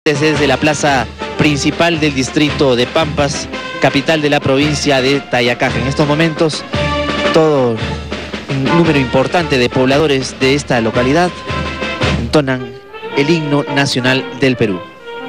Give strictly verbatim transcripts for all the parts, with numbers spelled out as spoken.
Desde la plaza principal del distrito de Pampas, capital de la provincia de Tayacaja. En estos momentos, todo un número importante de pobladores de esta localidad entonan el himno nacional del Perú.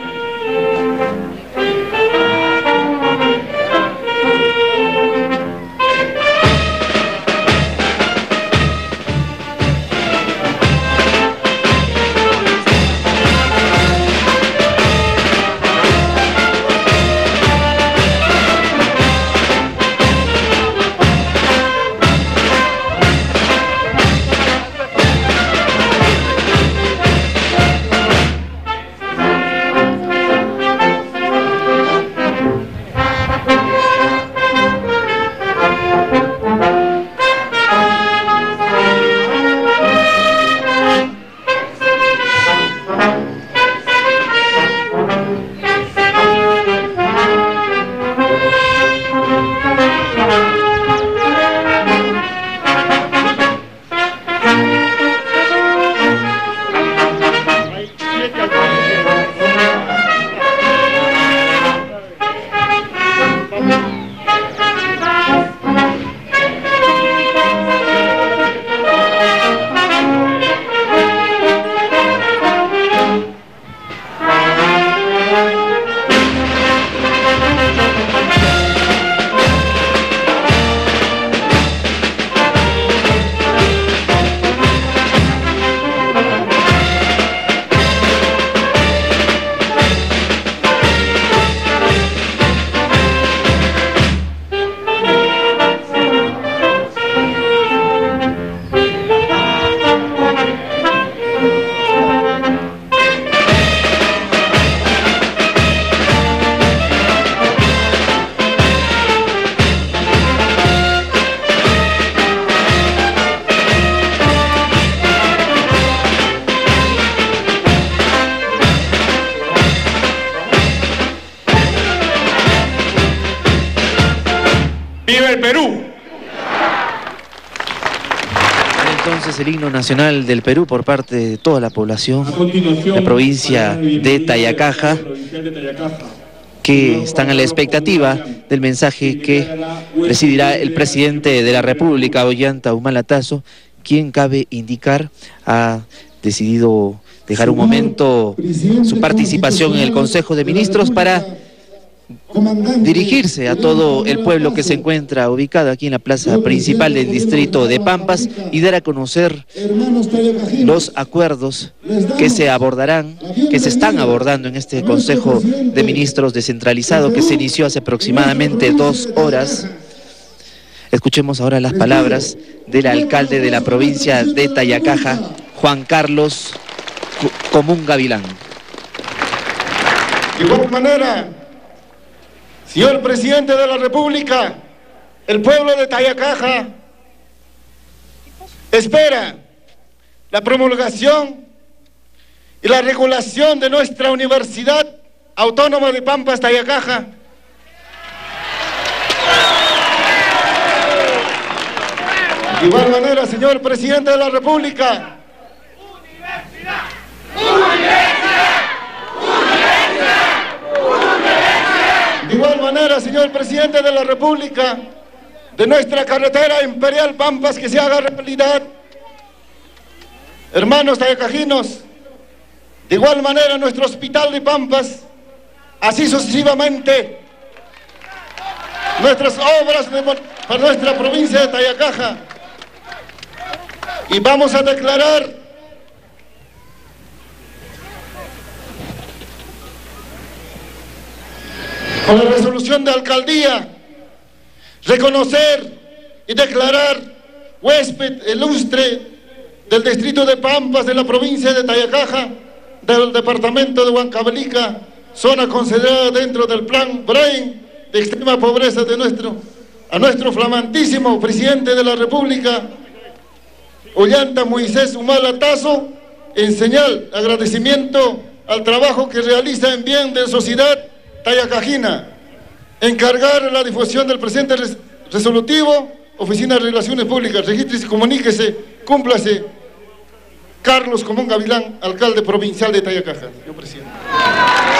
¡Viva el Perú! Entonces el himno nacional del Perú por parte de toda la población de la provincia de Tayacaja, que están a la expectativa del mensaje que presidirá el presidente de la República, Ollanta Humala Tazo, quien, cabe indicar, ha decidido dejar un momento su participación en el Consejo de Ministros para dirigirse a todo el pueblo que se encuentra ubicado aquí en la plaza principal del distrito de Pampas y dar a conocer los acuerdos que se abordarán, que se están abordando en este Consejo de Ministros descentralizado que se inició hace aproximadamente dos horas. Escuchemos ahora las palabras del alcalde de la provincia de Tayacaja, Juan Carlos Común Gavilán. De igual manera, señor presidente de la República, el pueblo de Tayacaja espera la promulgación y la regulación de nuestra Universidad Autónoma de Pampas, Tayacaja. De igual manera, señor presidente de la República, Universidad, Universidad, Universidad. De igual manera, señor presidente de la República, de nuestra carretera imperial Pampas que se haga realidad. Hermanos tayacajinos, de igual manera nuestro hospital de Pampas, así sucesivamente, nuestras obras de, para nuestra provincia de Tayacaja. Y vamos a declarar con la resolución de alcaldía, reconocer y declarar huésped ilustre del distrito de Pampas de la provincia de Tayacaja, del departamento de Huancavelica, zona considerada dentro del plan Brain de extrema pobreza de nuestro, a nuestro flamantísimo presidente de la República, Ollanta Moisés Humala Tazo, en señal de agradecimiento al trabajo que realiza en bien de la sociedad tayacajina. Encargar la difusión del presente res resolutivo, Oficina de Relaciones Públicas, regístrese, comuníquese, cúmplase. Carlos Común Gavilán, alcalde provincial de Tayacaja. Señor presidente.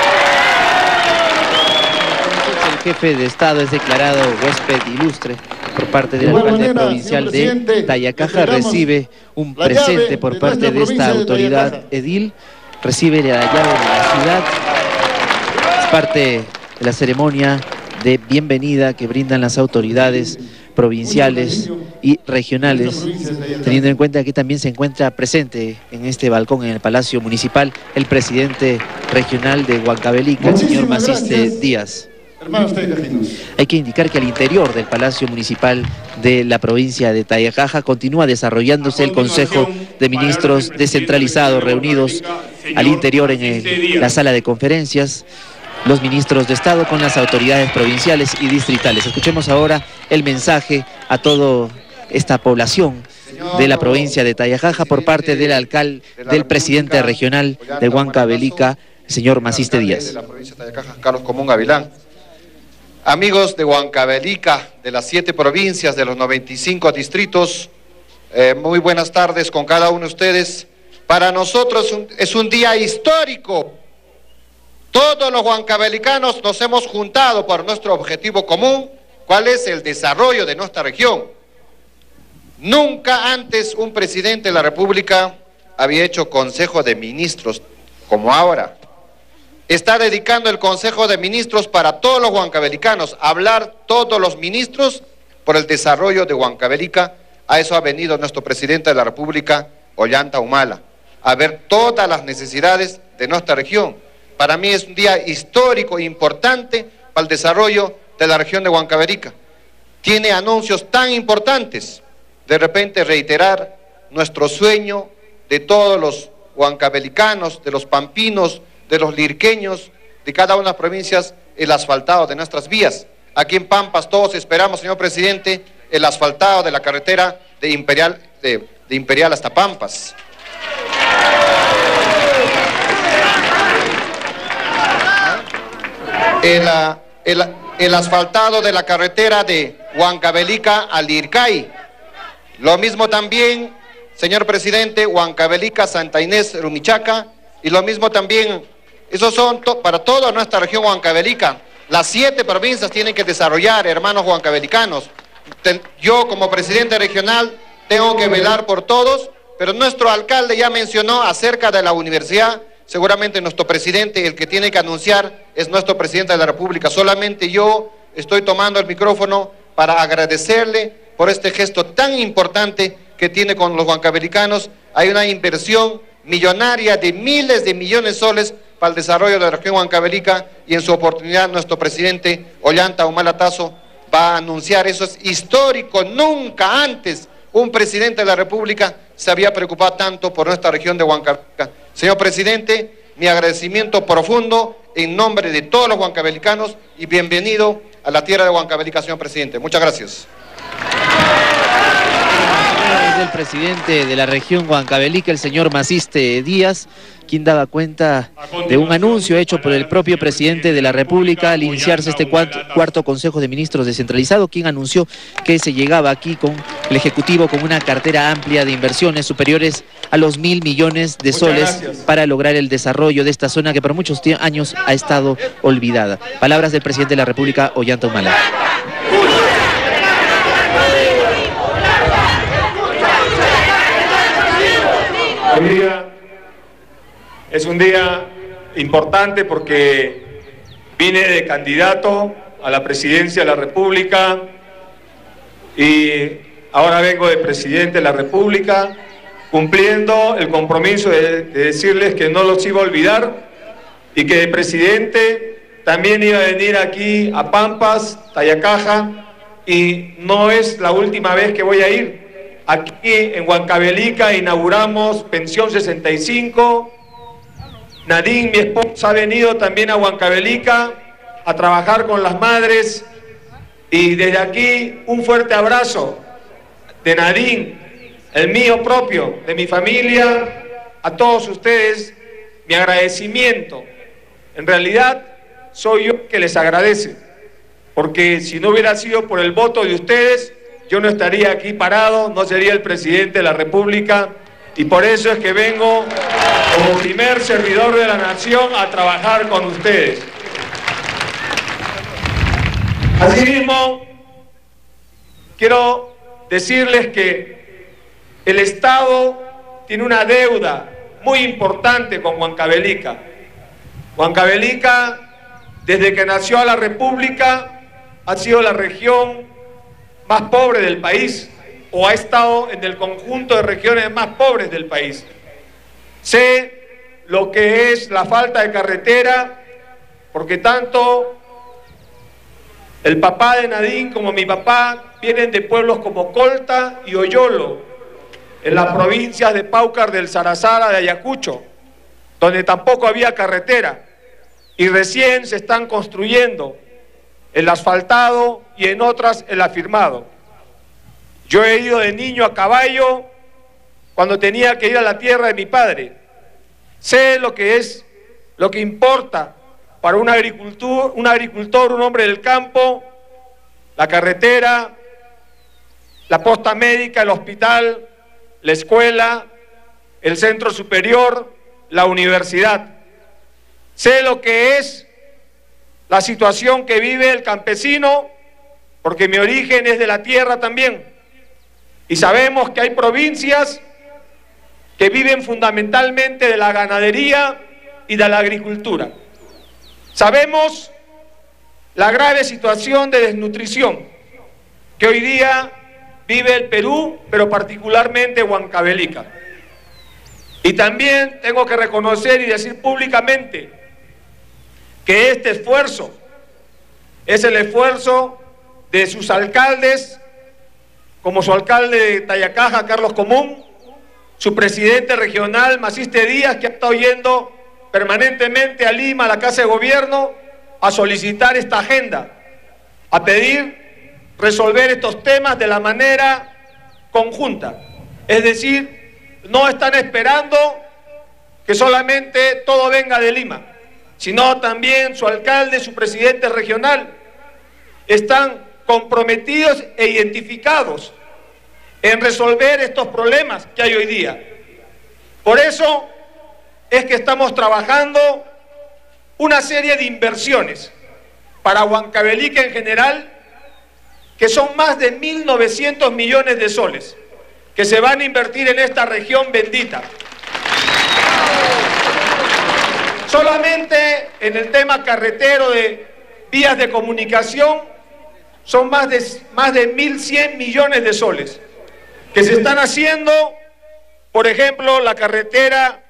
jefe de Estado es declarado huésped ilustre por parte del igual alcalde manera, provincial señor de presidente, Tayacaja. entregamos Recibe un la llave presente por de parte nuestra de esta provincia de autoridad Tayacaja. edil. Recibe la llave de la ciudad. Es parte de la ceremonia de bienvenida que brindan las autoridades provinciales y regionales, teniendo en cuenta que también se encuentra presente en este balcón en el Palacio Municipal el presidente regional de Huancavelica, el señor Maciste Díaz. Hermanos tayacajinos. Hay que indicar que al interior del Palacio Municipal de la provincia de Tayacaja continúa desarrollándose el Consejo de Ministros descentralizado, reunidos al interior en el, la sala de conferencias, los ministros de Estado con las autoridades provinciales y distritales. Escuchemos ahora el mensaje a toda esta población de la provincia de Tayacaja por parte del alcalde, del presidente regional de Huancavelica, el señor Maciste Díaz. De la provincia de Tayacaja, Carlos Común Gavilán. Amigos de Huancavelica, de las siete provincias, de los noventa y cinco distritos, eh, muy buenas tardes con cada uno de ustedes. Para nosotros un, es un día histórico. Todos los huancavelicanos nos hemos juntado por nuestro objetivo común, cuál es el desarrollo de nuestra región. Nunca antes un presidente de la República había hecho Consejo de Ministros como ahora. Está dedicando el Consejo de Ministros para todos los huancavelicanos, hablar todos los ministros por el desarrollo de Huancavelica. A eso ha venido nuestro presidente de la República, Ollanta Humala, a ver todas las necesidades de nuestra región. Para mí es un día histórico e importante para el desarrollo de la región de Huancavelica. Tiene anuncios tan importantes. De repente reiterar nuestro sueño de todos los huancavelicanos, de los pampinos, de los lirqueños, de cada una de las provincias, el asfaltado de nuestras vías. Aquí en Pampas todos esperamos, señor presidente, el asfaltado de la carretera de Imperial, de, de Imperial hasta Pampas. El, el, el asfaltado de la carretera de Huancavelica a Lircay. Lo mismo también, señor presidente, Huancavelica, Santa Inés, Rumichaca, y lo mismo también, esos son to para toda nuestra región huancavelica. Las siete provincias tienen que desarrollar, hermanos huancavelicanos. Ten, yo como presidente regional tengo que velar por todos, pero nuestro alcalde ya mencionó acerca de la universidad. Seguramente nuestro presidente, el que tiene que anunciar, es nuestro presidente de la República. Solamente yo estoy tomando el micrófono para agradecerle por este gesto tan importante que tiene con los huancavelicanos. Hay una inversión millonaria de miles de millones de soles para el desarrollo de la región huancavelica, y en su oportunidad nuestro presidente Ollanta Humala Tazo va a anunciar. Eso es histórico. Nunca antes un presidente de la República se había preocupado tanto por nuestra región de Huancavelica. Señor presidente, mi agradecimiento profundo en nombre de todos los huancavelicanos y bienvenido a la tierra de Huancavelica, señor presidente. Muchas gracias. El presidente de la región Huancavelica, el señor Maciste Díaz, quien daba cuenta de un anuncio hecho por el propio presidente de la República al iniciarse este cuarto, cuarto Consejo de Ministros descentralizado, quien anunció que se llegaba aquí con el Ejecutivo con una cartera amplia de inversiones superiores a los mil millones de soles para lograr el desarrollo de esta zona que por muchos años ha estado olvidada. Palabras del presidente de la República, Ollanta Humala. Hoy día es un día importante porque vine de candidato a la presidencia de la República y ahora vengo de presidente de la República, cumpliendo el compromiso de, de decirles que no los iba a olvidar y que de presidente también iba a venir aquí a Pampas, Tayacaja, y no es la última vez que voy a ir. Aquí en Huancavelica inauguramos Pensión sesenta y cinco. Nadine, mi esposa, ha venido también a Huancavelica a trabajar con las madres. Y desde aquí un fuerte abrazo de Nadine, el mío propio, de mi familia, a todos ustedes, mi agradecimiento. En realidad soy yo que les agradece, porque si no hubiera sido por el voto de ustedes, yo no estaría aquí parado, no sería el presidente de la República, y por eso es que vengo como primer servidor de la nación a trabajar con ustedes. Asimismo, quiero decirles que el Estado tiene una deuda muy importante con Huancavelica. Huancavelica, desde que nació la República, ha sido la región más pobre del país, o ha estado en el conjunto de regiones más pobres del país. Sé lo que es la falta de carretera, porque tanto el papá de Nadine como mi papá vienen de pueblos como Colta y Oyolo, en las provincias de Paucar del Sarazara, de Ayacucho, donde tampoco había carretera, y recién se están construyendo el asfaltado y en otras el afirmado. Yo he ido de niño a caballo cuando tenía que ir a la tierra de mi padre. Sé lo que es, lo que importa para un agricultor, un agricultor, un hombre del campo, la carretera, la posta médica, el hospital, la escuela, el centro superior, la universidad. Sé lo que es la situación que vive el campesino, porque mi origen es de la tierra también. Y sabemos que hay provincias que viven fundamentalmente de la ganadería y de la agricultura. Sabemos la grave situación de desnutrición que hoy día vive el Perú, pero particularmente Huancavelica. Y también tengo que reconocer y decir públicamente que este esfuerzo es el esfuerzo de sus alcaldes, como su alcalde de Tayacaja, Carlos Común, su presidente regional, Maciste Díaz, que ha estado yendo permanentemente a Lima, a la Casa de Gobierno, a solicitar esta agenda, a pedir resolver estos temas de la manera conjunta. Es decir, no están esperando que solamente todo venga de Lima, sino también su alcalde, su presidente regional, están comprometidos e identificados en resolver estos problemas que hay hoy día. Por eso es que estamos trabajando una serie de inversiones para Huancavelica en general, que son más de mil novecientos millones de soles, que se van a invertir en esta región bendita. Solamente en el tema carretero de vías de comunicación son más de, más de mil cien millones de soles que se están haciendo, por ejemplo, la carretera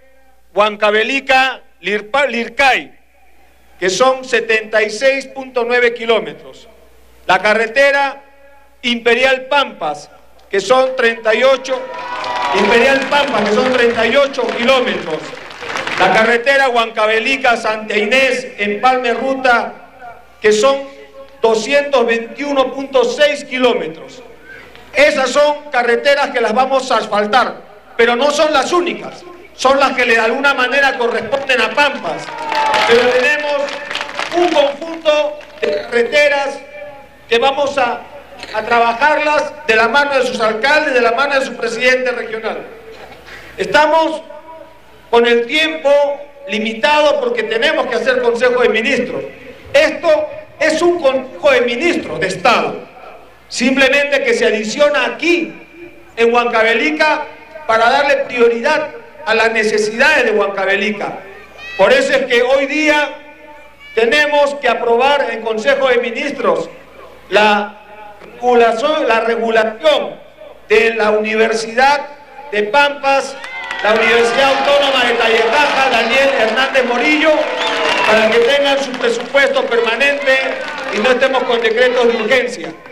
Huancavelica-Lircay, que son setenta y seis punto nueve kilómetros. La carretera Imperial Pampas, que son treinta y ocho, Imperial Pampas, que son treinta y ocho kilómetros. La carretera Huancavelica-Santa Inés, Empalme Ruta, que son doscientos veintiuno punto seis kilómetros. Esas son carreteras que las vamos a asfaltar, pero no son las únicas, son las que de alguna manera corresponden a Pampas. Pero tenemos un conjunto de carreteras que vamos a, a trabajarlas de la mano de sus alcaldes, de la mano de su presidente regional. Estamos con el tiempo limitado porque tenemos que hacer Consejo de Ministros. Esto es un Consejo de Ministros de Estado, simplemente que se adiciona aquí en Huancavelica para darle prioridad a las necesidades de Huancavelica. Por eso es que hoy día tenemos que aprobar en Consejo de Ministros la regulación, la regulación de la Universidad de Pampas, la Universidad Autónoma de Tayacaja, Daniel Hernández Morillo, para que tengan su presupuesto permanente y no estemos con decretos de urgencia.